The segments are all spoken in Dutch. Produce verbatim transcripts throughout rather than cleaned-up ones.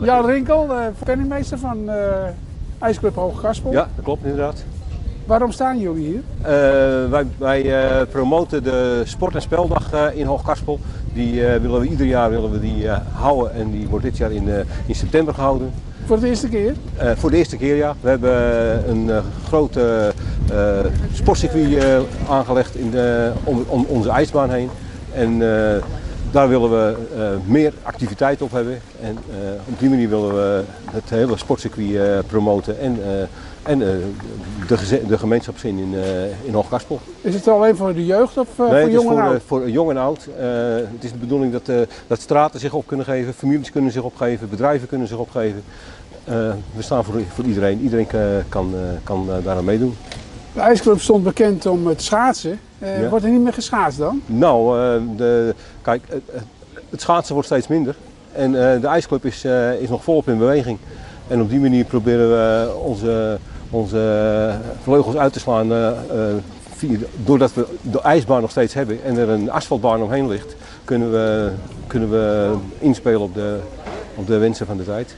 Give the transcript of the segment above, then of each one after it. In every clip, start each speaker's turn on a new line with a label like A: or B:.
A: Jan Rinkel, uh, penningmeester van uh, IJsclub Hoogkarspel.
B: Ja, dat klopt inderdaad.
A: Waarom staan jullie hier?
B: Uh, wij wij uh, promoten de sport- en speldag uh, in Hoogkarspel. Die uh, willen we ieder jaar willen we die, uh, houden en die wordt dit jaar in, uh, in september gehouden.
A: Voor de eerste keer?
B: Uh, voor de eerste keer, ja. We hebben uh, een uh, grote uh, sportcircuit uh, aangelegd in de, om, om onze ijsbaan heen. En uh, daar willen we uh, meer activiteit op hebben. En uh, op die manier willen we het hele sportcircuit uh, promoten en, uh, en uh, de, de gemeenschapszin in, uh, in Hoogkarspel.
A: Is het alleen voor de jeugd of uh,
B: nee,
A: voor jong en oud?
B: Nee, voor jong en oud. Uh, het is de bedoeling dat, uh, dat straten zich op kunnen geven, families kunnen zich opgeven, bedrijven kunnen zich opgeven. Uh, we staan voor, voor iedereen. Iedereen kan, uh, kan uh, daaraan meedoen.
A: De IJsclub stond bekend om het schaatsen. Uh, ja. Wordt er niet meer geschaatst dan?
B: Nou, uh, de, kijk, uh, het schaatsen wordt steeds minder. En uh, de IJsclub is, uh, is nog volop in beweging. En op die manier proberen we onze, onze vleugels uit te slaan. Uh, uh, via, doordat we de ijsbaan nog steeds hebben en er een asfaltbaan omheen ligt, kunnen we, kunnen we inspelen op de, op de wensen van de tijd.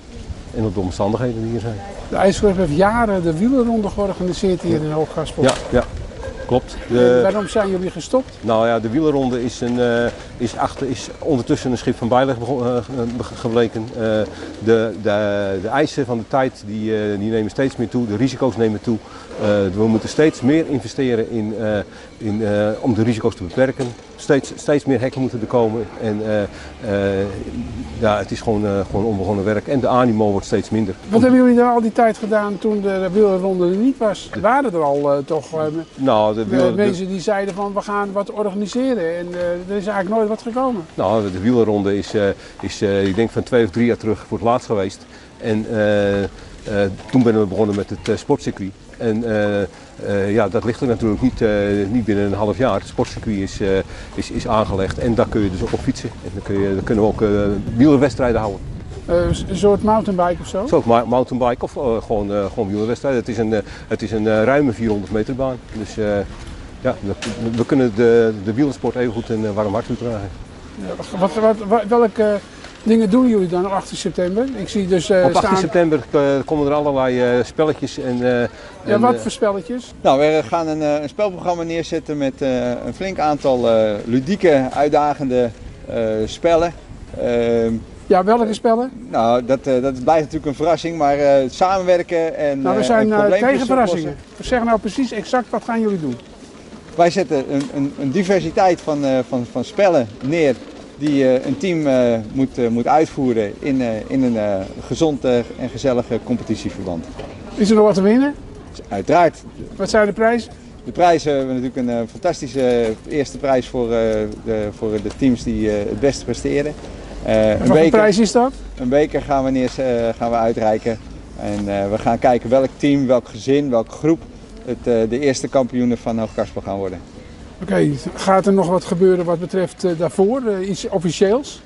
B: En op de omstandigheden die hier zijn.
A: De IJsclub heeft jaren de wielerronde georganiseerd hier in Hoogkarspel.
B: Ja, ja, klopt. De...
A: Waarom zijn jullie gestopt?
B: Nou ja, de wielerronde is, een, uh, is, achter, is ondertussen een schip van bijleg uh, gebleken. Uh, de, de, de eisen van de tijd die, uh, die nemen steeds meer toe, de risico's nemen toe. Uh, we moeten steeds meer investeren in, uh, in, uh, om de risico's te beperken. Steeds, steeds meer hekken moeten er komen. En, uh, uh, ja, het is gewoon, uh, gewoon onbegonnen werk en de animo wordt steeds minder.
A: Wat hebben jullie dan al die tijd gedaan toen de wielerronde er niet was? Er waren er al uh, toch uh,
B: nou, de wiel,
A: mensen die zeiden van we gaan wat organiseren en uh, er is eigenlijk nooit wat gekomen.
B: Nou, de wielerronde is, uh, is uh, ik denk van twee of drie jaar terug voor het laatst geweest. En uh, uh, toen ben we begonnen met het uh, sportcircuit. En uh, uh, ja, dat ligt er natuurlijk niet, uh, niet binnen een half jaar. Het sportcircuit is, uh, is, is aangelegd en daar kun je dus ook op fietsen. En dan, kun je, dan kunnen we ook uh, wielerwedstrijden houden.
A: Uh, een soort mountainbike of zo?
B: Zo, mountainbike of uh, gewoon, uh, gewoon wielerwedstrijden. Het is een, uh, het is een uh, ruime vierhonderd meter baan. Dus uh, ja, we kunnen de, de wielersport even goed een uh, warm hart toedragen.
A: Ja, wat, wat, wat, welke uh, dingen doen jullie dan op achttien september? Ik zie dus, uh,
B: op achttien
A: staan...
B: september uh, komen er allerlei uh, spelletjes. En, uh,
A: ja,
B: en,
A: wat
B: uh,
A: voor spelletjes?
C: Nou, we gaan een, een spelprogramma neerzetten met uh, een flink aantal uh, ludieke, uitdagende uh, spellen. Uh,
A: Ja, welke spellen?
C: Nou, dat, uh, dat blijft natuurlijk een verrassing, maar uh, samenwerken en
A: Nou, we zijn uh, tegen verrassingen.
C: Oplossen.
A: Zeg nou precies exact wat gaan jullie doen?
C: Wij zetten een, een, een diversiteit van, uh, van, van spellen neer die uh, een team uh, moet, uh, moet uitvoeren in, uh, in een uh, gezond uh, en gezellig competitieverband.
A: Is er nog wat te winnen?
C: Uiteraard.
A: Wat zijn de prijzen?
C: De prijzen hebben we natuurlijk een uh, fantastische uh, eerste prijs voor, uh, de, voor de teams die uh, het beste presteren.
A: Uh, en wat voor prijs is dat?
C: Een beker gaan we, neer, uh, gaan we uitreiken. En uh, we gaan kijken welk team, welk gezin, welke groep het, uh, de eerste kampioenen van Hoogkarspel gaan worden.
A: Oké, okay, gaat er nog wat gebeuren wat betreft uh, daarvoor? Uh, iets officieels?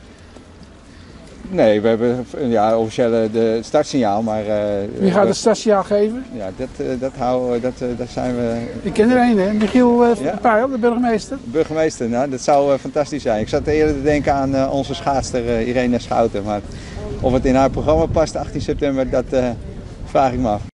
C: Nee, we hebben ja, officieel het startsignaal, maar... Uh,
A: Wie gaat
C: we,
A: het startsignaal geven?
C: Ja, dat, uh, dat, houden, dat, uh, dat zijn we...
A: Ik ken er een, hè? Michiel uh, ja? Pijl, de burgemeester.
C: De burgemeester, nou, dat zou uh, fantastisch zijn. Ik zat eerder te denken aan uh, onze schaatster uh, Irene Schouten, maar of het in haar programma past achttien september, dat uh, vraag ik me af.